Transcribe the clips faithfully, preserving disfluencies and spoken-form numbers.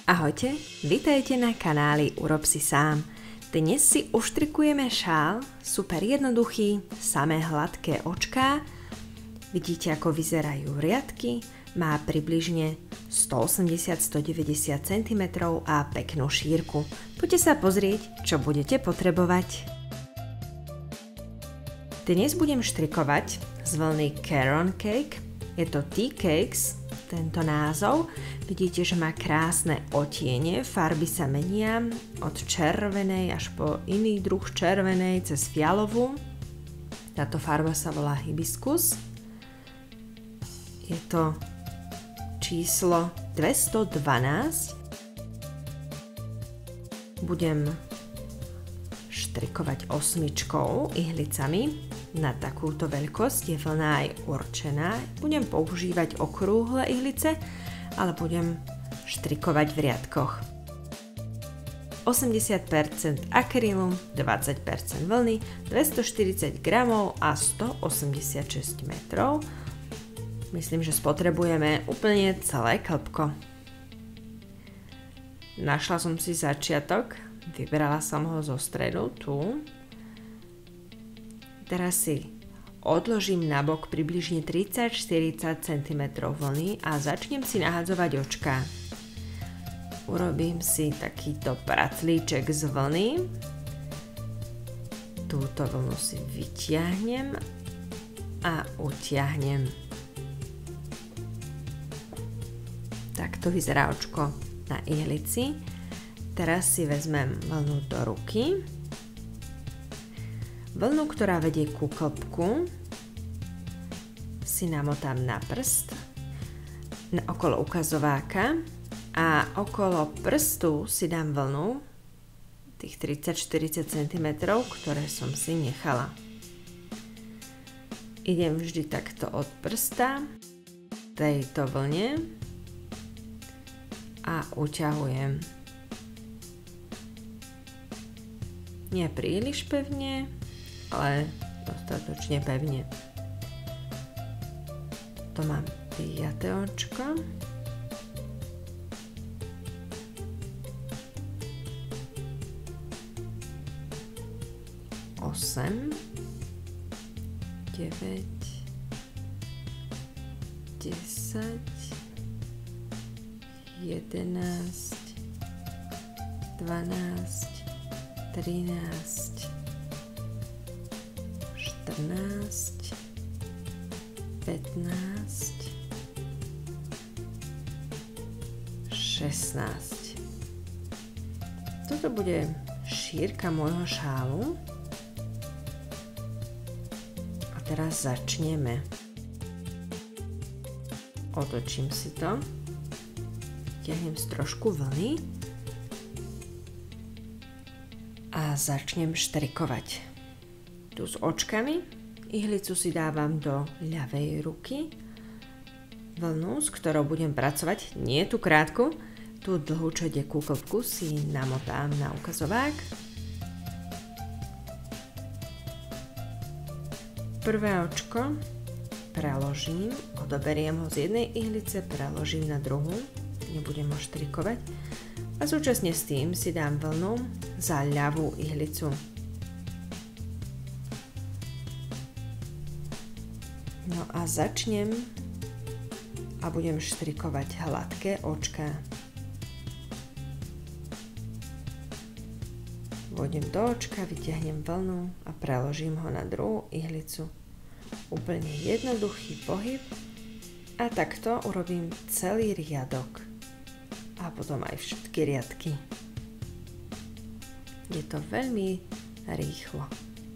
Ahojte, vitajte na kanáli Urob si sám. Dnes si uštrikujeme šál, super jednoduchý, samé hladké očká. Vidíte, ako vyzerajú riadky, má približne stoosemdesiat až stodeväťdesiat centimetrov a peknú šírku. Poďte sa pozrieť, čo budete potrebovať. Dnes budem štrikovať z vlny Caron Cake, je to Tea Cakes, tento názov. Vidíte, že má krásne otiene, farby sa menia od červenej až po iný druh červenej cez fialovú. Táto farba sa volá hibiskus. Je to číslo dvestodvanásť. Budem štrikovať osmičkou ihlicami. Na takúto veľkosť je vlna aj určená. Budem používať okrúhle ihlice, ale budem štrikovať v riadkoch. osemdesiat percent akrylu, dvadsať percent vlny, dvestoštyridsať gramov a stoosemdesiatšesť metrov. Myslím, že spotrebujeme úplne celé klbko. Našla som si začiatok, vybrala som ho zo stredu tu. Teraz si odložím nabok približne tridsať až štyridsať centimetrov vlny a začnem si nahadzovať očká. Urobím si takýto praclíček z vlny. Túto vlnu si vytiahnem a utiahnem. Takto vyzerá očko na ihlici. Teraz si vezmem vlnu do ruky. Vlnu, ktorá vedie ku klbku, si namotám na prst, na okolo ukazováka a okolo prstu si dám vlnu, tých tridsať až štyridsať centimetrov, ktoré som si nechala. Idem vždy takto od prsta tejto vlne a uťahujem. Nie príliš pevne, ale dostatočne pevne. To mám piate očko. osem, deväť, desať, jedenásť, dvanásť, trinásť, štrnásť, pätnásť, šestnásť. Toto bude šírka môjho šálu. A teraz začneme. Otočím si to. Vytiahnem z trošku vlny. A začnem štrikovať. Tu s očkami. Ihlicu si dávam do ľavej ruky. Vlnu, s ktorou budem pracovať, nie tú krátku, tú dlhú, čo ide ku klbku, si namotám na ukazovák. Prvé očko preložím, odoberiem ho z jednej ihlice, preložím na druhú, nebudem ho štrikovať. A súčasne s tým si dám vlnu za ľavú ihlicu. No a začnem a budem štrikovať hladké očká. Vôjdem do očka, vyťahnem vlnu a preložím ho na druhú ihlicu. Úplne jednoduchý pohyb a takto urobím celý riadok. A potom aj všetky riadky. Je to veľmi rýchlo.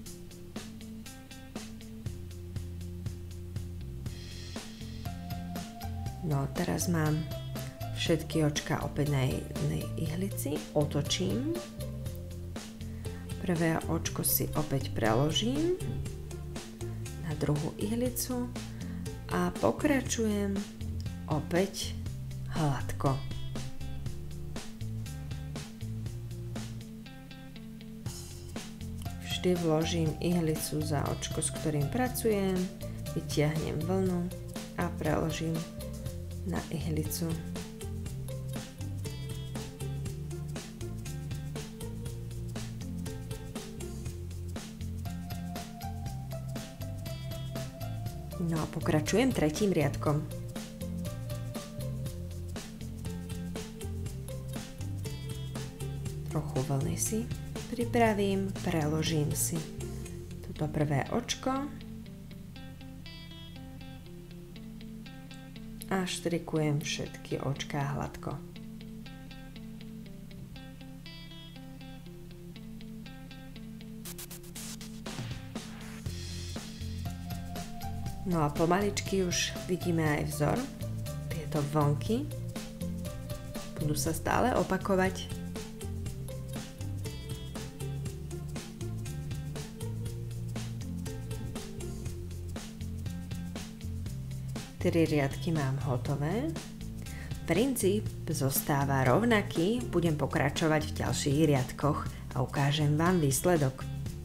No teraz mám všetky očká opäť na jednej ihlici. Otočím. Prvé očko si opäť preložím na druhú ihlicu a pokračujem opäť hladko. Vždy vložím ihlicu za očko, s ktorým pracujem, vytiahnem vlnu a preložím na ihlicu. No a pokračujem tretím riadkom. Trochu vlny si pripravím, preložím si toto prvé očko a štrikujem všetky očká hladko. No a pomaličky už vidíme aj vzor. Tieto vlnky budú sa stále opakovať. Tri riadky mám hotové. Princíp zostáva rovnaký, budem pokračovať v ďalších riadkoch a ukážem vám výsledok.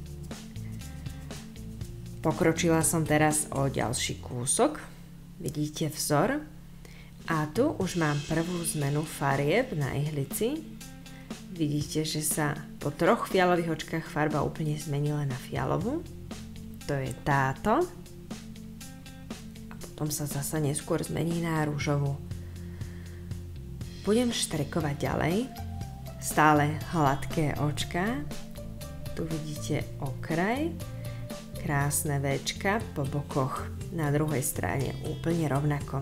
Pokročila som teraz o ďalší kúsok, vidíte vzor a tu už mám prvú zmenu farieb na ihlici. Vidíte, že sa po troch fialových očkách farba úplne zmenila na fialovú. To je táto. Potom sa zasa neskôr zmení na rúžovú. Budem štrikovať ďalej. Stále hladké očká. Tu vidíte okraj. Krásne véčka po bokoch. Na druhej strane úplne rovnako.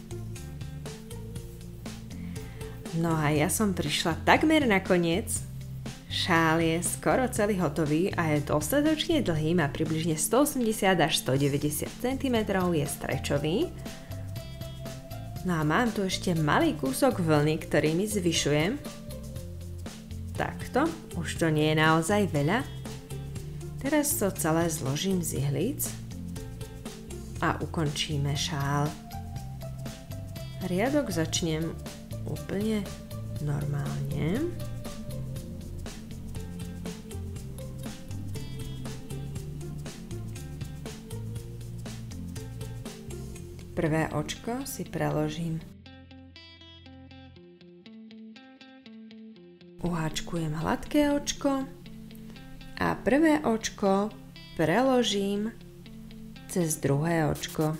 No a ja som prišla takmer na koniec. Šál je skoro celý hotový a je dostatočne dlhý, má približne stoosemdesiat až stodeväťdesiat centimetrov, je strečový. No a mám tu ešte malý kúsok vlny, ktorý mi zvyšujem. Takto, už to nie je naozaj veľa. Teraz to celé zložím z ihlic a ukončíme šál. Riadok začnem úplne normálne. Prvé očko si preložím. Uháčkujem hladké očko a prvé očko preložím cez druhé očko.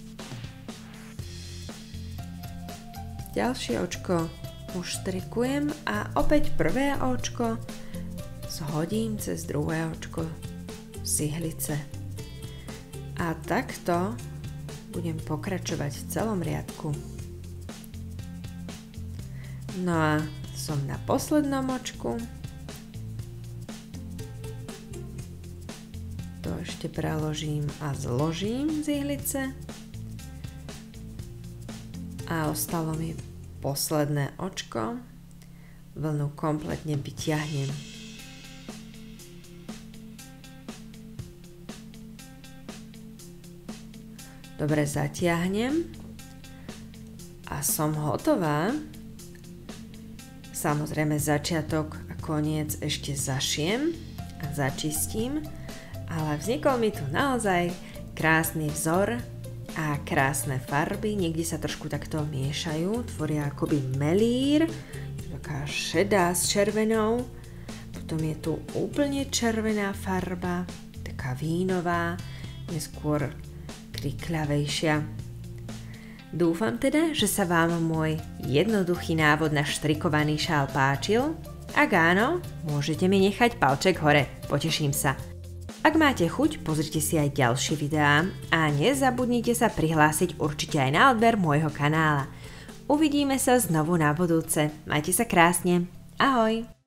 Ďalšie očko uštrikujem a opäť prvé očko zhodím cez druhé očko z ihlice. A takto budem pokračovať v celom riadku. No a som na poslednom očku. To ešte preložím a zložím z ihlice. A ostalo mi posledné očko. Vlnu kompletne vyťahnem. Dobre zatiahnem a som hotová. Samozrejme začiatok a koniec ešte zašiem a začistím, ale vznikol mi tu naozaj krásny vzor a krásne farby. Niekde sa trošku takto miešajú, tvoria akoby melír, taká šedá s červenou. Potom je tu úplne červená farba, taká vínová, neskôr krikľavejšia. Dúfam teda, že sa vám môj jednoduchý návod na štrikovaný šál páčil. Ak áno, môžete mi nechať palček hore, poteším sa. Ak máte chuť, pozrite si aj ďalšie videá a nezabudnite sa prihlásiť určite aj na odber môjho kanála. Uvidíme sa znovu na budúce. Majte sa krásne. Ahoj!